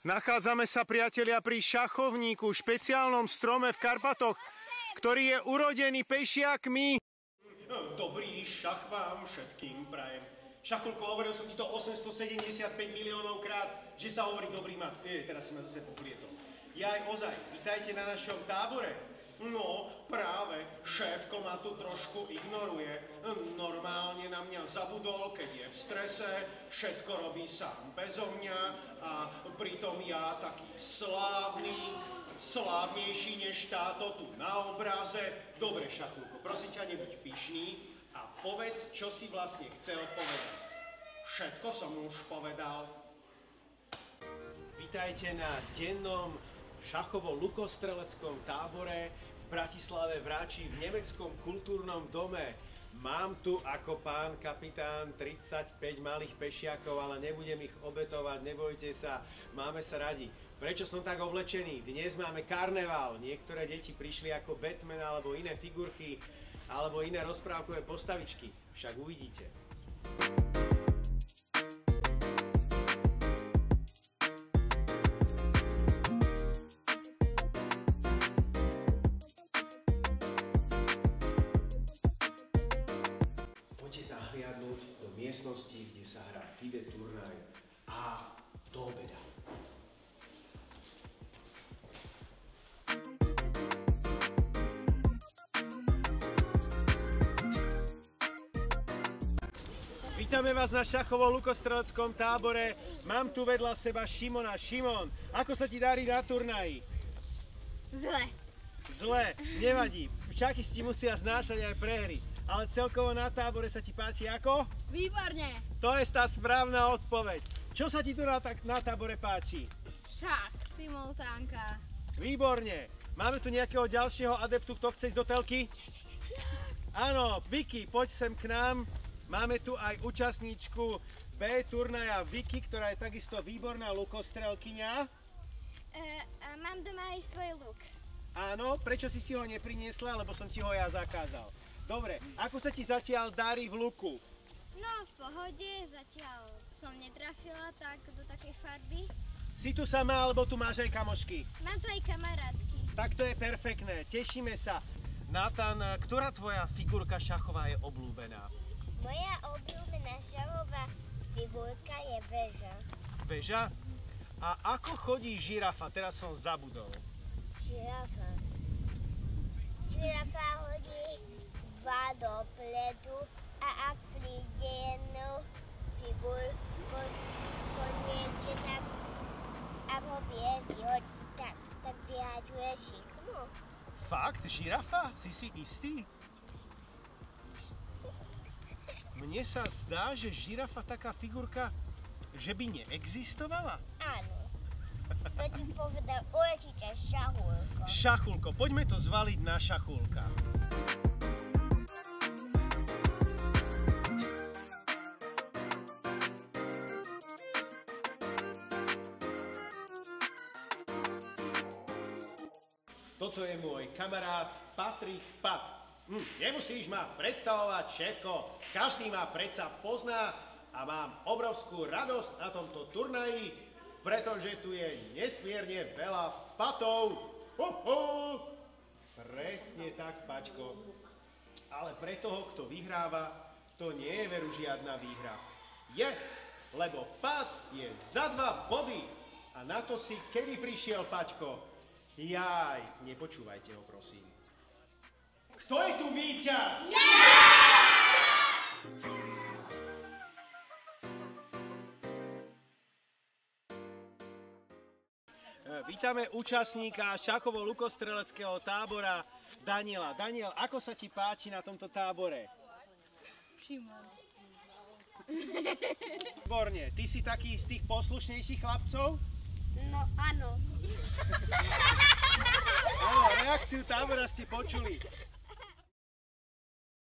Nachádzame sa, priatelia, pri šachovníku, špeciálnom strome v Karpatoch, ktorý je urodený pešiakmi. Dobrý šach vám všetkým prajem. Šachulko, hovoril som ti to 875 miliónov krát, že sa hovorí dobrý mat. Teraz si ma zase poplieto. Jaj, ozaj, vítajte na našom tábore. No, práve, šéfko ma tu trošku ignoruje. Normálne na mňa zabudol, keď je v strese, všetko robí sám bezo mňa a pritom ja taký slávny, slávnejší než táto tu na obraze. Dobre, Šachulko, prosím ťa, nebuď pyšný a povedz, čo si vlastne chcel povedať. Všetko som už povedal. Vítajte na dennom šachovo-lukostreleckom tábore v Bratislave v Ráči v nemeckom kultúrnom dome. Mám tu ako pán kapitán 35 malých pešiakov, ale nebudem ich obetovať, nebojte sa, máme sa radi. Prečo som tak oblečený? Dnes máme karneval, niektoré deti prišli ako Batman alebo iné figurky, alebo iné rozprávkové postavičky, však uvidíte. Nahliadnúť do miestnosti, kde sa hrá FIDE turnaj a do obeda. Vítame vás na šachovo-lukostreleckom tábore. Mám tu vedľa seba Šimona. Šimon, ako sa ti darí na turnaji? Zle. Zle, nevadí. Šachisti musia znášať aj prehry. Ale celkovo na tábore sa ti páči ako? Výborne. To je tá správna odpoveď. Čo sa ti tu na tábore páči? Šach, simultánka. Výborne. Máme tu nejakého ďalšieho adeptu, kto chce ísť do telky? Áno, Vicky, poď sem k nám. Máme tu aj účastníčku B turnaja Vicky, ktorá je takisto výborná lukostrelkyňa. Mám doma aj svoj luk. Áno, prečo si ho nepriniesla, lebo som ti ho ja zakázal. Dobre, ako sa ti zatiaľ darí v luku? No, v pohode, zatiaľ som netrafila tak do takej farby. Si tu sama, alebo tu máš aj kamošky? Mám tu aj kamarátky. Tak to je perfektné, tešíme sa. Nathan, ktorá tvoja figurka šachová je obľúbená? Moja obľúbená šachová figurka je väža. Väža? A ako chodí žirafa? Teraz som zabudol. Žirafa. Žirafa hodí dva dopredu a ak príde jednu figurku konečne, tak ak ho vie vyhodiť, tak vyhaďuje šikmu. Fakt? Žirafa? Si si istý? Mne sa zdá, že žirafa taká figurka, že by neexistovala. Áno. To ti povedal určite Šachulko. Šachulko, poďme to zvaliť na Šachulka. Toto je môj kamarát Patrik Pat. Nemusíš ma predstavovať, šéfko. Každý ma predsa pozná a mám obrovskú radosť na tomto turnaji, pretože tu je nesmierne veľa patov. Presne tak, Pačko. Ale pre toho, kto vyhráva, to nie je veru žiadna výhra. Je, lebo Pat je za 2 body. A na to si kedy prišiel, Pačko? Jaj, nepočúvajte ho, prosím. Kto je tu víťaz? Vítame účastníka šachovo-lukostreleckého tábora Daniela. Daniel, ako sa ti páči na tomto tábore? Šimon. Výborne. Ty si taký z tých poslušnejších chlapcov? No, áno. Áno, reakciu tábora ste počuli.